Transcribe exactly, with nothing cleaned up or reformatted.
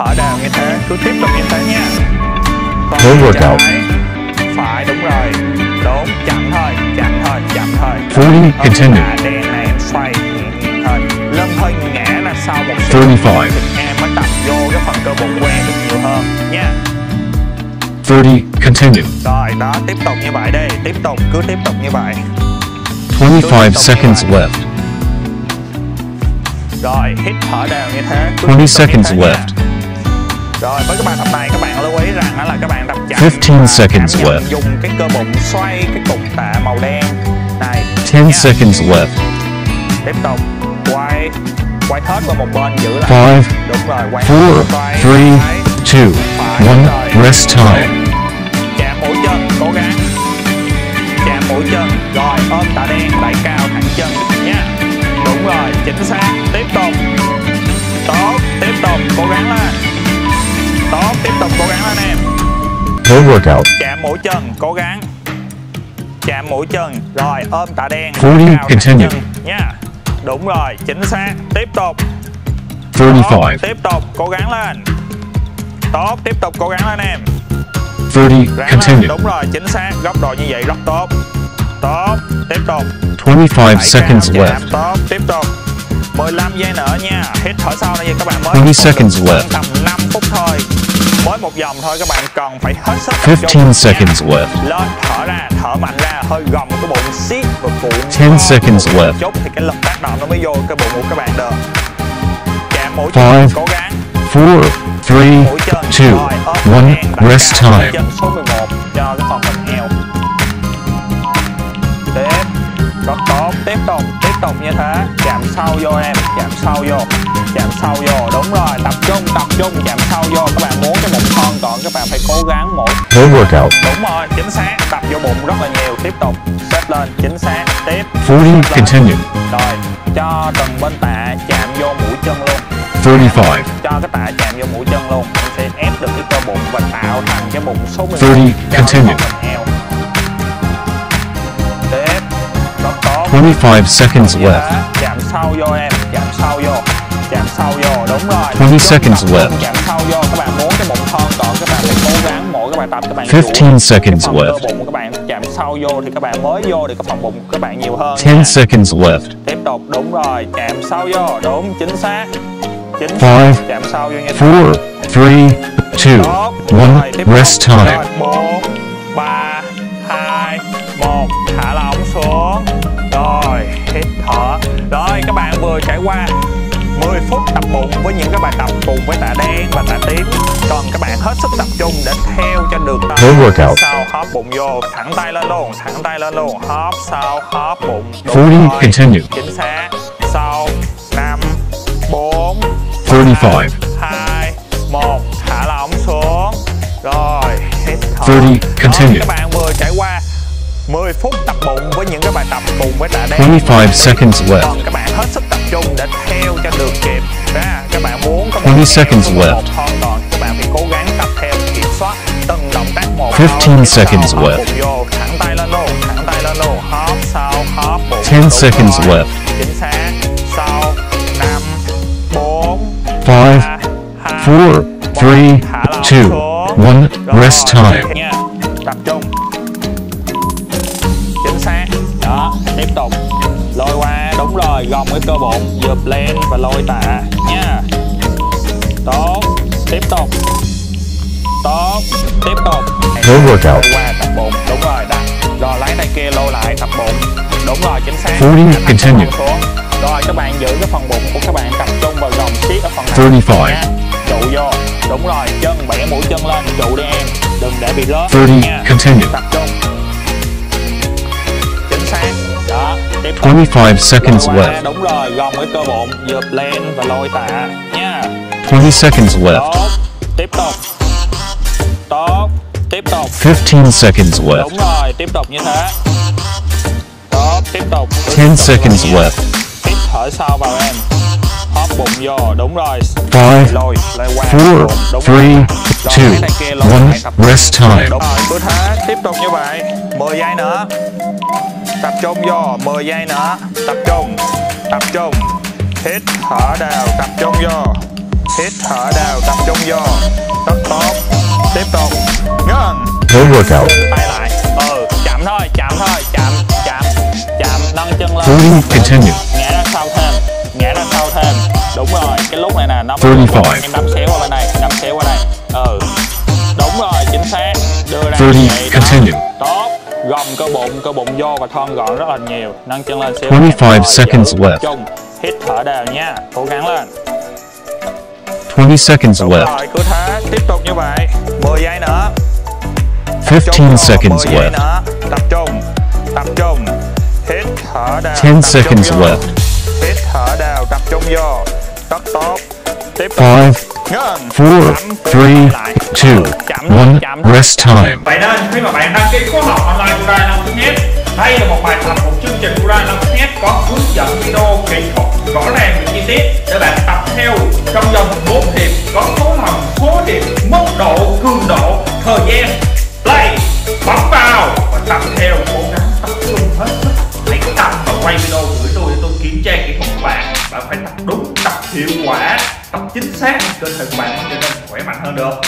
thở đều như thế, cứ tiếp tục như thế nha. Home workout. Phải, đúng rồi. Đúng, chậm thôi, chậm thôi, chậm thôi. forty, continue. Đèn này em xoay nhẹ nhàng thôi. Lưng hơi ngã là sau một xíu. thirty-five. Em mới tập vô cái phần cơ bụng quen được nhiều hơn nha. thirty, continue. Rồi, đó, tiếp tục như vậy đi. Tiếp tục, cứ tiếp tục như vậy. twenty-five seconds left. Rồi, hít thở đều như thế. twenty seconds left. Rồi, với các bạn tập này các bạn lưu ý rằng đó là các bạn tập chậm. fifteen seconds left. left. Dùng cái cơ bụng xoay cái cục tạ màu đen này. ten nha. seconds left. Tiếp tục quay quay hết qua một bên giữ lại. five, Đúng rồi, quay four, quay, three, phải, two, phải, one, rồi. rest time. Chạm mũi chân, cố gắng. Chạm mũi chân, rồi ôm tạ đen, đẩy cao thẳng chân nha. Đúng rồi, chính xác. Tiếp tục. Tốt, tiếp tục, cố gắng lên. Tốt, tiếp tục cố gắng lên em. Home workout. Chạm mũi chân, cố gắng. Chạm mũi chân, rồi ôm tạ đen, forty, cao thẳng continue. chân nha. Đúng rồi, chính xác. Tiếp tục. thirty-five. Tốt, tiếp tục, cố gắng lên. Tốt, tiếp tục cố gắng lên em. thirty, Ráng continue. lên, đúng rồi, chính xác. Góc độ như vậy rất tốt. Tốt, tiếp tục. twenty-five Đẩy seconds cao, left. chạm, tốt, tiếp tục. mười lăm giây nữa nha. Hít thở sau này các bạn mới twenty seconds được left. tầm năm phút thôi. Mới một vòng thôi các bạn cần phải hết sức tập trung fifteen nha. seconds left. Lên, thở ra, thở mạnh ra, hơi gồng cái bụng, siết và cuộn ten co seconds bụng một left. chút thì cái lực tác động nó mới vô cái bụng của các bạn được. Chạm mũi Five, chân, cố gắng. four, three, Mũi chân, two, rồi, ôm one, đèn, đẩy rest cao time. chân số mười một cho cái phần phần eo. Tiếp, rất tốt, tiếp tục, tiếp tục như thế. Chạm sâu vô em, chạm sâu vô, chạm sâu vô, đúng rồi, tập trung, tập trung, chạm sâu vô. Các bạn muốn cái bụng thon gọn các bạn phải cố gắng mỗi. Home workout. Đúng rồi, chính xác, tập vô bụng rất là nhiều. Tiếp tục, xếp lên, chính xác, tiếp. forty, continue. Rồi, cho từng bên tạ chạm vô mũi chân luôn. thirty-five. Cho cái tạ chạm vô mũi chân luôn, em sẽ ép được cái cơ bụng và tạo thành cái bụng số mười một. thirty, cho continue. cái phần eo. Tiếp, rất tốt. twenty-five seconds Dạ, left. chạm sâu vô em, chạm sâu vô, chạm sâu vô, đúng rồi. twenty Chút seconds tập trung, left. Chạm sâu vô, các bạn muốn cái bụng thon gọn các bạn phải cố gắng mỗi cái bài tập các bạn fifteen seconds cái phần left. cơ bụng của các bạn chạm sâu vô thì các bạn mới vô được cái phần bụng của các bạn nhiều hơn. ten nha. seconds left. Tiếp tục, đúng rồi, chạm sâu vô, đúng, chính xác. Chính Five, xác, chạm sâu vô như thế. four, three, two, Tốt. one, Rồi, tiếp rest tục. time. Rồi, bốn, ba, hai, một, thả lỏng xuống. Rồi, hít thở. Rồi, các bạn vừa trải qua mười phút tập bụng với những cái bài tập cùng với tạ đen và tạ tím. Cần các bạn hết sức tập trung để theo cho được tay. Home workout. Sau hóp bụng vô, thẳng tay lên luôn, thẳng tay lên luôn. Hóp sau, hóp bụng. Đúng forty, rồi. continue. Chính xác. Sau, năm, bốn, thirty-five. hai, một, thả lỏng xuống. Rồi, hít thở. thirty, continue. Rồi, các bạn vừa trải qua mười phút tập bụng với những cái bài tập cùng với tạ đen. twenty-five seconds left. Còn các bạn hết sức tập trung để theo cho được kịp. Ra, các bạn muốn có twenty seconds left. một thon gọn, các bạn phải cố gắng tập theo kiểm soát từng động tác một. fifteen Hóp, seconds hóp left. bụng vô, thẳng tay lên luôn, thẳng tay lên luôn. Hóp sau, hóp bụng. ten Đúng seconds rồi. left. Chính xác. Sau, năm, bốn, Five, ba, hai, four, một. three, Thả lỏng two, xuống. one, Rồi, rest time. nha. Tập trung. Chính xác. Đó, tiếp tục. Lôi qua, đúng rồi, gồng cái cơ bụng, dượp lên và lôi tạ nha. Tốt, tiếp tục. Tốt, tiếp tục. Home workout. Lôi qua tập bụng, đúng rồi, đặt. Rồi lấy tay kia lôi lại tập bụng. Đúng rồi, chính xác. forty, Thả thẳng continue. bụng xuống. Rồi các bạn giữ cái phần bụng của các bạn tập trung vào gồng siết ở phần này. thirty-five. nha. Trụ vô. Đúng rồi, chân bẻ mũi chân lên, trụ đi em. Đừng để bị rớt thirty, nha. continue. Tập trung. Chính xác. Đó, tiếp tục. twenty-five seconds Lôi qua, left. đúng rồi, gồng cái cơ bụng, dượp lên và lôi tạ nha. twenty seconds left. Tốt, tiếp tục. Tốt, tiếp tục. fifteen seconds left. Đúng rồi, tiếp tục như thế. Tốt, tiếp tục. Cứ ten tiếp tục seconds như vậy nha. left. Hít thở sau vào em. Hóp bụng vô, đúng rồi. Five, Lôi, lôi qua. four, bụng, đúng three, rồi. Rồi, two, lấy tay kia lôi one, lại tập. rest time. Đúng rồi, cứ thế, tiếp tục như vậy. mười giây nữa. Tập trung vô, mười giây nữa. Tập trung, tập trung. Hít thở đều, tập trung vô. hít thở đều, tập trung vô. Rất tốt. Tiếp tục. Ngưng. No workout. Tay lại. Ừ, chậm thôi, chậm thôi, chậm, chậm, chậm, nâng chân lên. forty, continue. Ngã ra sau thêm, ngã ra sau thêm. Đúng rồi, cái lúc này nè, nó forty-five. em đấm xéo qua bên này, đấm xéo qua đây. Ừ. Đúng rồi, chính xác. Đưa ra thirty, vậy đó. continue. Tốt. Gồng cơ bụng, cơ bụng vô và thon gọn rất là nhiều. Nâng chân lên xíu. twenty-five Rồi, seconds giữ, left. chung. Hít thở đều nha. Cố gắng lên. twenty seconds Đúng left. rồi, cứ thế, tiếp tục như vậy. mười giây nữa. fifteen seconds mười giây left. nữa. Tập trung. Tập trung. Hít thở đều. ten tập trung seconds vô. left. Hít thở đều, tập trung vô. Rất tốt. Tiếp tục. five, Ngưng. four, Chậm, three, lại. two, Chậm, one, chậm. rest time. Vậy nên khi mà bạn đăng ký khóa học online của Rai năm Fitness, đây là một bài tập, một chương trình của Rai năm Fitness có hướng dẫn video kỹ thuật rõ ràng và chi tiết để bạn tập theo trong vòng bốn hiệp, có số lần, số điểm, mức độ, cường độ, thời gian. Play, bấm vào và tập theo, cố gắng tập trung hết sức. Hãy tập và quay video gửi tôi để tôi kiểm tra kỹ thuật của bạn. Bạn phải tập đúng, tập hiệu quả, tập chính xác, cơ thể của bạn mới trở nên khỏe mạnh hơn được.